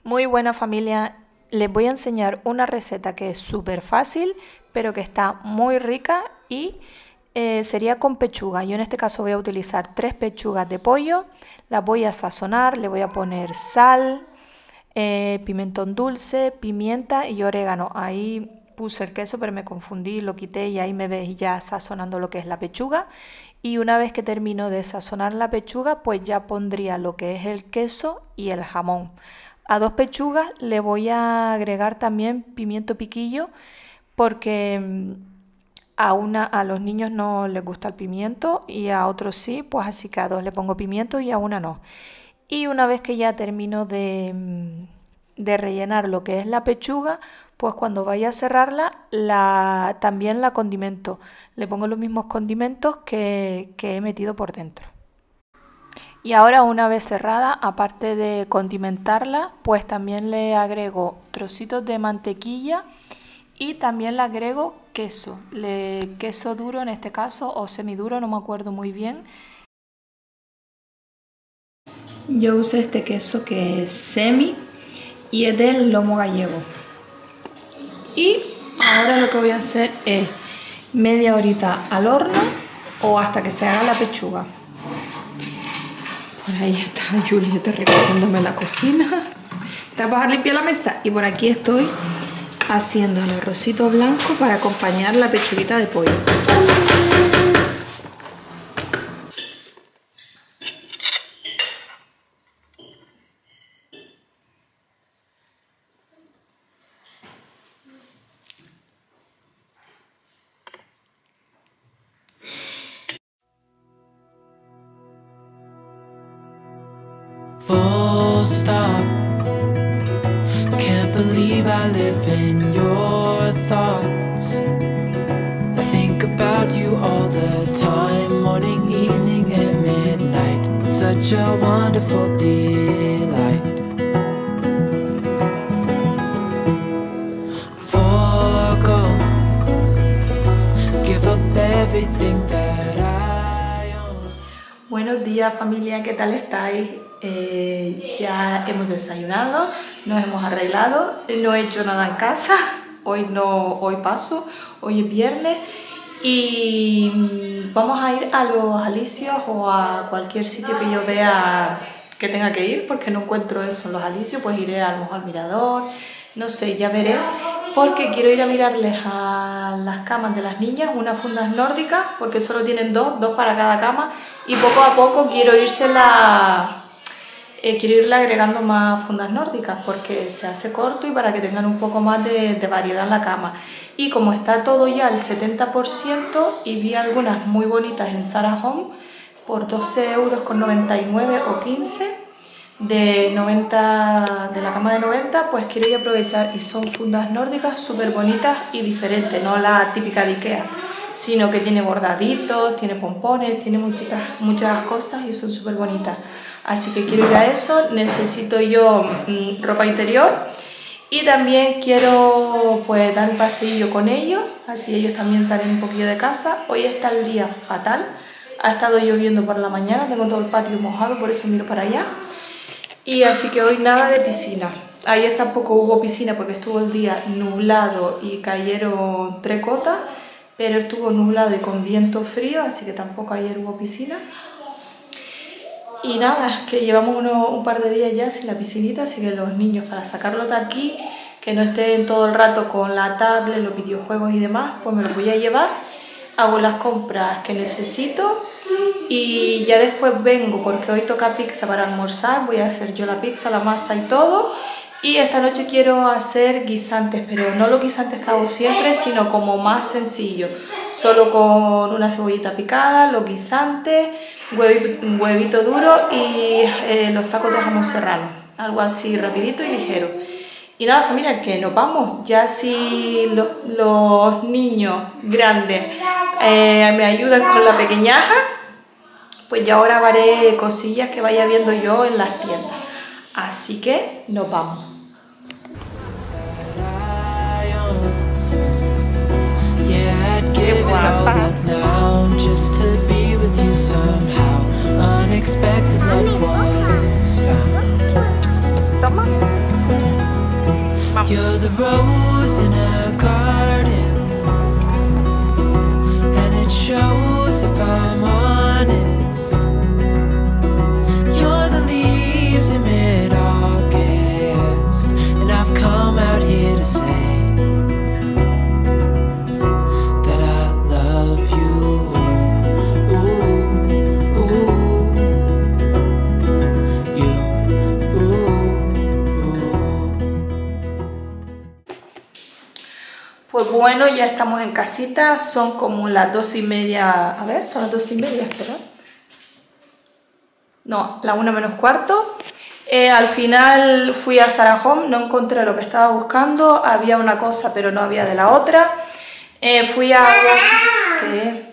Muy buena familia, les voy a enseñar una receta que es súper fácil, pero que está muy rica y sería con pechuga. Yo en este caso voy a utilizar 3 pechugas de pollo, las voy a sazonar, le voy a poner sal, pimentón dulce, pimienta y orégano. Ahí puse el queso pero me confundí, lo quité y ahí me veis ya sazonando lo que es la pechuga. Y una vez que termino de sazonar la pechuga, pues ya pondría lo que es el queso y el jamón. A 2 pechugas le voy a agregar también pimiento piquillo porque a los niños no les gusta el pimiento y a otros sí, pues así que a 2 le pongo pimiento y a una no. Y una vez que ya termino de rellenar lo que es la pechuga, pues cuando vaya a cerrarla, también la condimento. Le pongo los mismos condimentos que he metido por dentro. Y ahora una vez cerrada, aparte de condimentarla, pues también le agrego trocitos de mantequilla y también le agrego queso. Queso duro en este caso o semiduro, no me acuerdo muy bien. Yo usé este queso que es semi y es del lomo gallego. Y ahora lo que voy a hacer es media horita al horno o hasta que se haga la pechuga. Por ahí está Julieta recogiéndome la cocina. Está para limpiar la mesa. Y por aquí estoy haciendo el arrocito blanco para acompañar la pechuguita de pollo. Full stop. Can't believe I live in your thoughts. I think about you all the time, morning, evening, and midnight. Such a wonderful delight. Forgo, give up everything that I own. Buenos días familia, ¿qué tal estáis? Ya hemos desayunado, nos hemos arreglado, no he hecho nada en casa, hoy paso, hoy es viernes y vamos a ir a los Alicios o a cualquier sitio que yo vea que tenga que ir porque no encuentro eso en los Alicios, pues iré a lo mejor al mirador, no sé, ya veré, porque quiero ir a mirarles a las camas de las niñas, unas fundas nórdicas, porque solo tienen dos para cada cama y poco a poco quiero irle agregando más fundas nórdicas porque se hace corto y para que tengan un poco más de variedad en la cama. Y como está todo ya al 70% y vi algunas muy bonitas en Zara Home por 12,99 € o 15 de la cama de 90, pues quiero ir a aprovechar y son fundas nórdicas súper bonitas y diferentes, no la típica de Ikea, sino que tiene bordaditos, tiene pompones, tiene muchas cosas y son súper bonitas. Así que quiero ir a eso, necesito yo ropa interior y también quiero pues dar un paseillo con ellos, así ellos también salen un poquillo de casa. Hoy está el día fatal, ha estado lloviendo por la mañana, tengo todo el patio mojado, por eso miro para allá. Y así que hoy nada de piscina. Ayer tampoco hubo piscina porque estuvo el día nublado y cayeron 3 gotas, pero estuvo nublado y con viento frío, así que tampoco ayer hubo piscina. Y nada, que llevamos un par de días ya sin la piscinita, así que los niños para sacarlos de aquí, que no estén todo el rato con la tablet, los videojuegos y demás, pues me los voy a llevar, hago las compras que necesito y ya después vengo porque hoy toca pizza para almorzar, voy a hacer yo la pizza, la masa y todo. Y esta noche quiero hacer guisantes, pero no los guisantes que hago siempre, sino como más sencillo. Solo con una cebollita picada, los guisantes, huevito duro y los tacos de jamón serrano. Algo así rapidito y ligero. Y nada familia, que nos vamos. Ya si los niños grandes me ayudan con la pequeñaja, pues ya ahora haré cosillas que vaya viendo yo en las tiendas. Así que nos vamos. Give it all up now, just to be with you somehow. Unexpected love was found. Vamos. You're the rose in a garden, and it shows if I'm honest. You're the leaves in mid-August, and I've come out here to say that I love you. Ooh, ooh, you, ooh, ooh. Pues bueno, ya estamos en casita, son como las 2:30, a ver, son las 2:30, espera. No, la 1 menos cuarto. Al final fui a Zara Home, no encontré lo que estaba buscando, había una cosa pero no había de la otra. Fui a... ¿Qué?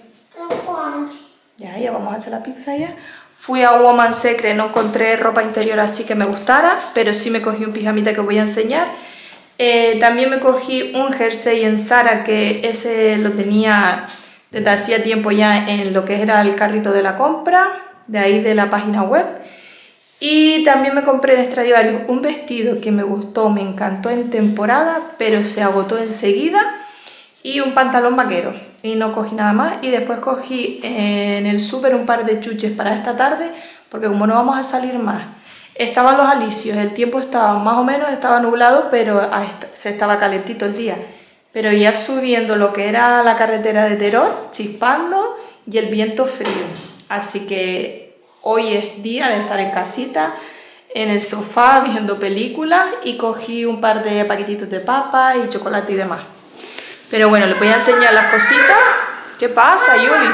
Ya vamos a hacer la pizza ya. Fui a Woman Secret, no encontré ropa interior así que me gustara, pero sí me cogí un pijamita que voy a enseñar. También me cogí un jersey en Zara, que ese lo tenía desde hacía tiempo ya en lo que era el carrito de la compra, de ahí de la página web. Y también me compré en Stradivarius un vestido que me gustó, me encantó en temporada, pero se agotó enseguida, y un pantalón vaquero, y no cogí nada más. Y después cogí en el súper un par de chuches para esta tarde, porque como no vamos a salir más, estaban los alisios, el tiempo estaba más o menos, estaba nublado, pero se estaba calentito el día, pero ya subiendo lo que era la carretera de Teror, chispando, y el viento frío, así que hoy es día de estar en casita, en el sofá, viendo películas, y cogí un par de paquetitos de papas y chocolate y demás. Pero bueno, les voy a enseñar las cositas. ¿Qué pasa, Yuli?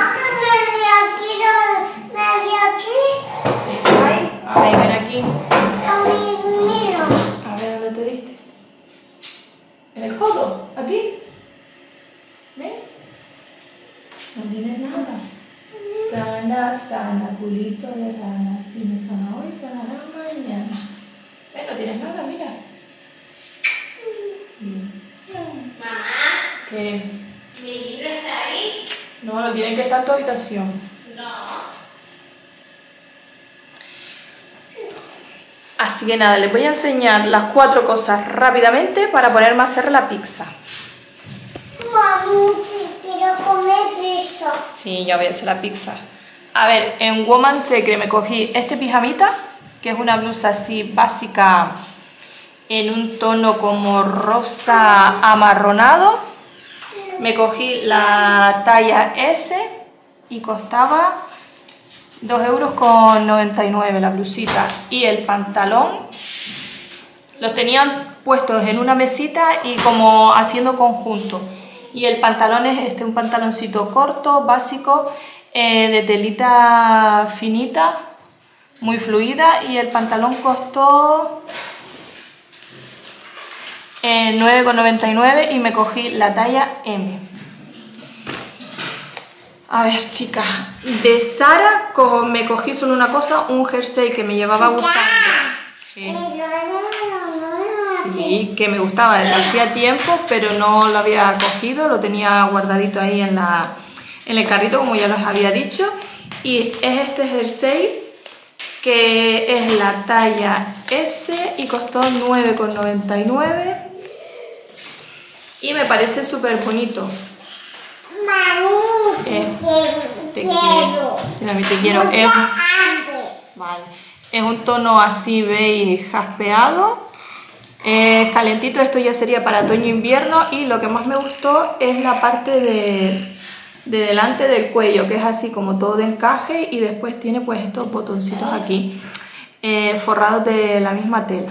A ver, ven aquí. A ver, ¿dónde te diste? ¿En el codo? ¿Aquí? ¿Ven? No tienes nada. Sana, sana, culito de rana. Si me sana hoy, sanará mañana. ¿Ven? No tienes nada, mira. Mamá, ¿Qué? ¿mi libro está ahí? No, lo tienen que estar en tu habitación. No. Así que nada, les voy a enseñar las 4 cosas rápidamente para ponerme a hacer la pizza. Mami, quiero comer pizza. Sí, ya voy a hacer la pizza. A ver, en Woman Secret me cogí este pijamita, que es una blusa así básica en un tono como rosa amarronado. Me cogí la talla S y costaba 2,99 € la blusita, y el pantalón los tenían puestos en una mesita y como haciendo conjunto, y el pantalón es un pantaloncito corto, básico, de telita finita, muy fluida, y el pantalón costó 9,99 € y me cogí la talla M. A ver, chicas, de Zara me cogí solo una cosa, un jersey que me llevaba gustando. Sí, que me gustaba desde hacía tiempo, pero no lo había cogido, lo tenía guardadito ahí en el carrito, como ya les había dicho. Y es este jersey, que es la talla S y costó 9,99 €. Y me parece súper bonito. Mami, te quiero. Yo también te quiero. Vale. Es un tono así beige jaspeado. Calentito, esto ya sería para otoño-invierno, y lo que más me gustó es la parte de delante del cuello, que es así como todo de encaje, y después tiene pues estos botoncitos aquí forrados de la misma tela.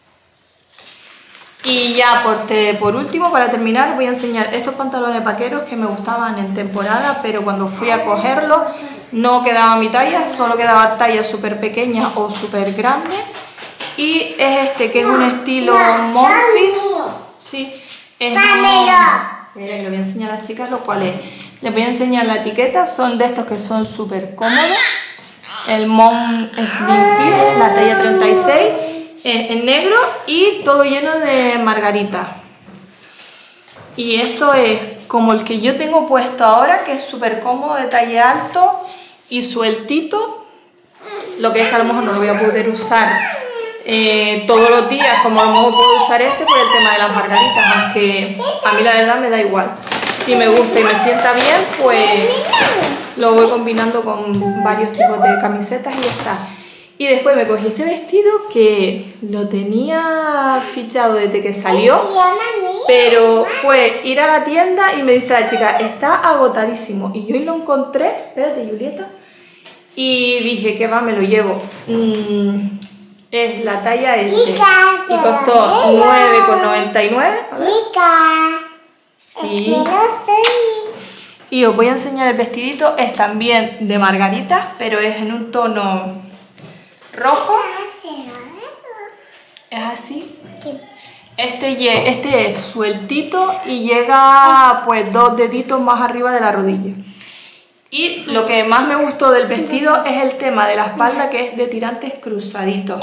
Y ya por último, para terminar, voy a enseñar estos pantalones vaqueros que me gustaban en temporada, pero cuando fui a cogerlos no quedaba mi talla, solo quedaba talla súper pequeña o súper grande. Y es este, que es un estilo Monfil. Sí, es Espera, que le voy a enseñar a las chicas lo cual es. Les voy a enseñar la etiqueta, son de estos que son súper cómodos. El Mom Slim Fit, la talla 36, en negro y todo lleno de margarita. Y esto es como el que yo tengo puesto ahora, que es súper cómodo, de talle alto y sueltito. Lo que es que a lo mejor no lo voy a poder usar todos los días, como a lo mejor puedo usar este por el tema de las margaritas, aunque a mí la verdad me da igual. Si me gusta y me sienta bien, pues lo voy combinando con varios tipos de camisetas y ya está. Y después me cogí este vestido que lo tenía fichado desde que salió, pero fue ir a la tienda y me dice la chica, está agotadísimo. Y yo hoy lo encontré, espérate Julieta, y dije que va, me lo llevo. Es la talla S y costó 9,99. Sí. Y os voy a enseñar el vestidito, es también de margaritas, pero es en un tono rojo. Es así. Este es sueltito y llega pues 2 deditos más arriba de la rodilla. Y lo que más me gustó del vestido es el tema de la espalda, que es de tirantes cruzaditos.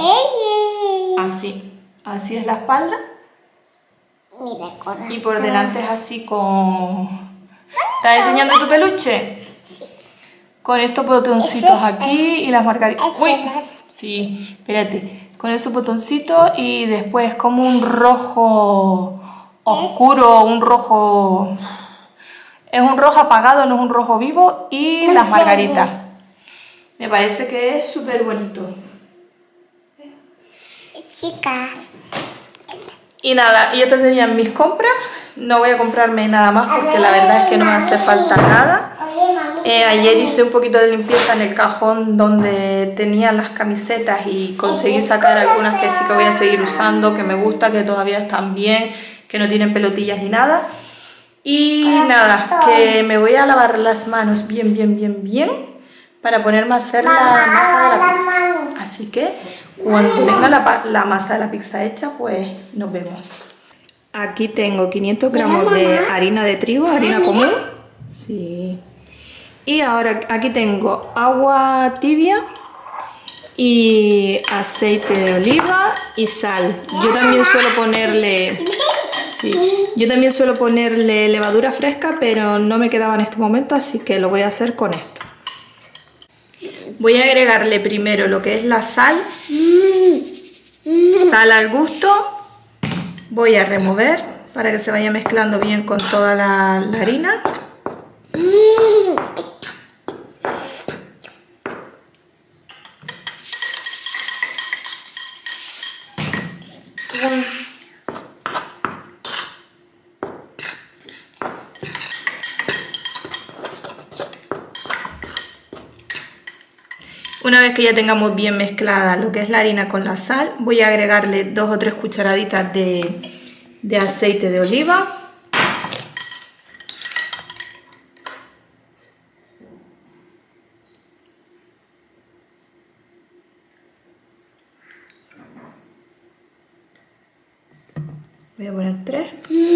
Así es la espalda. Y por delante es así con... ¿Estás enseñando tu peluche? Sí. Con estos botoncitos aquí y las margaritas. ¡Uy! Sí, espérate. Con esos botoncitos y después como un rojo oscuro, un rojo... Es un rojo apagado, no es un rojo vivo. Y las margaritas. Me parece que es súper bonito. Chicas. Y nada, y estas serían mis compras. No voy a comprarme nada más porque la verdad es que no me hace falta nada. Ayer hice un poquito de limpieza en el cajón donde tenía las camisetas y conseguí sacar algunas que sí que voy a seguir usando, que me gusta, que todavía están bien, que no tienen pelotillas ni nada. Y nada, que me voy a lavar las manos bien para ponerme a hacer la masa de la pizza. Así que cuando tenga la masa de la pizza hecha, pues nos vemos. Aquí tengo 500 gramos de harina de trigo, harina común. Sí. Y ahora aquí tengo agua tibia y aceite de oliva y sal. Yo también suelo ponerle levadura fresca, pero no me quedaba en este momento, así que lo voy a hacer con esto. Voy a agregarle primero lo que es la sal. Sal al gusto. Voy a remover para que se vaya mezclando bien con toda la harina. Una vez que ya tengamos bien mezclada lo que es la harina con la sal, voy a agregarle 2 o 3 cucharaditas de aceite de oliva. Voy a poner 3.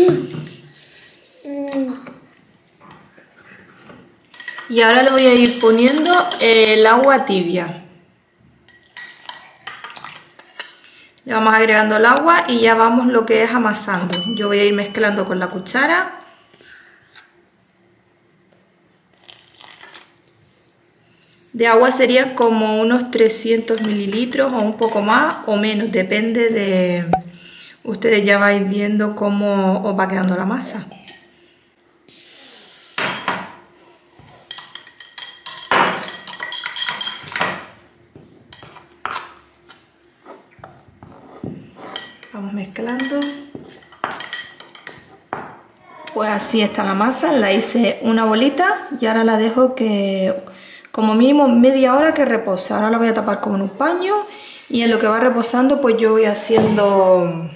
Y ahora le voy a ir poniendo el agua tibia. Le vamos agregando el agua y ya vamos lo que es amasando. Yo voy a ir mezclando con la cuchara. De agua serían como unos 300 mililitros o un poco más o menos, depende de... Ustedes ya vais viendo cómo os va quedando la masa. Vamos mezclando. Pues así está la masa, la hice una bolita y ahora la dejo que como mínimo media hora que repose. Ahora la voy a tapar como en un paño y en lo que va reposando pues yo voy haciendo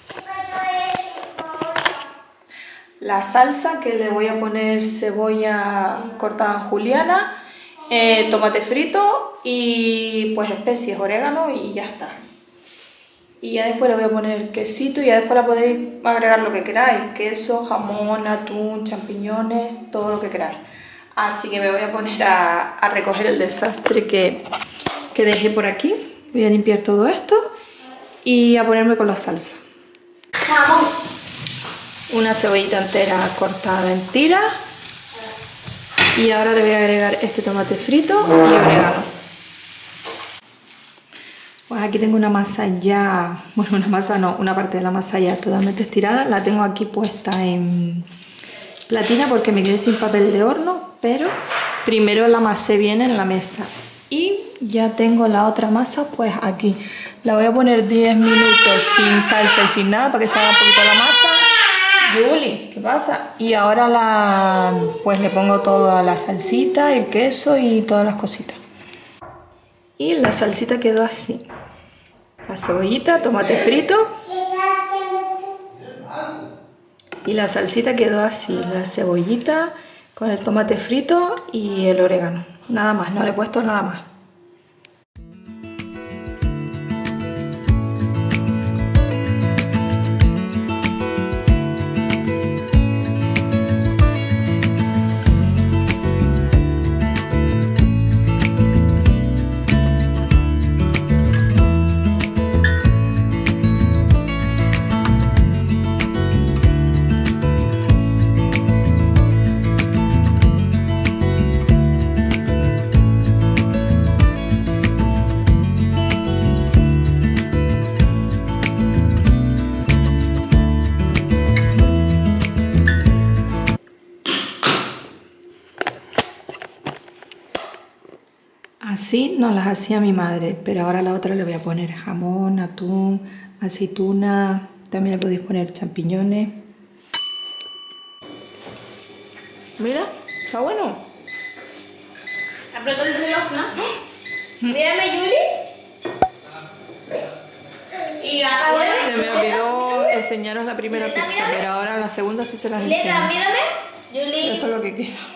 la salsa, que le voy a poner cebolla cortada en juliana, tomate frito y pues especies, orégano y ya está. Y ya después le voy a poner quesito y ya después la podéis agregar lo que queráis, queso, jamón, atún, champiñones, todo lo que queráis. Así que me voy a poner a recoger el desastre que dejé por aquí. Voy a limpiar todo esto y a ponerme con la salsa. Una cebollita entera cortada en tiras. Y ahora le voy a agregar este tomate frito y orégano. Pues aquí tengo una masa ya, bueno, una masa no, una parte de la masa ya totalmente estirada. La tengo aquí puesta en platina porque me quedé sin papel de horno, pero primero la amasé bien en la mesa. Y ya tengo la otra masa pues aquí. La voy a poner 10 minutos sin salsa y sin nada para que se haga un poquito la masa. Juli, ¿qué pasa? Y ahora pues le pongo toda la salsita, el queso y todas las cositas. Y la salsita quedó así. La cebollita, tomate frito. ¿Qué estás haciendo tú? Y la salsita quedó así. La cebollita con el tomate frito y el orégano. Nada más, no le he puesto nada más. Así nos las hacía mi madre, pero ahora a la otra le voy a poner jamón, atún, aceituna, también le podéis poner champiñones. Mira, está bueno. Apretó el reloj, ¿no? Mírame, Juli. Y ahora Se me olvidó enseñaros la primera pizza, pero ahora la segunda sí se las enseño. Mírame, Juli. Esto es lo que queda.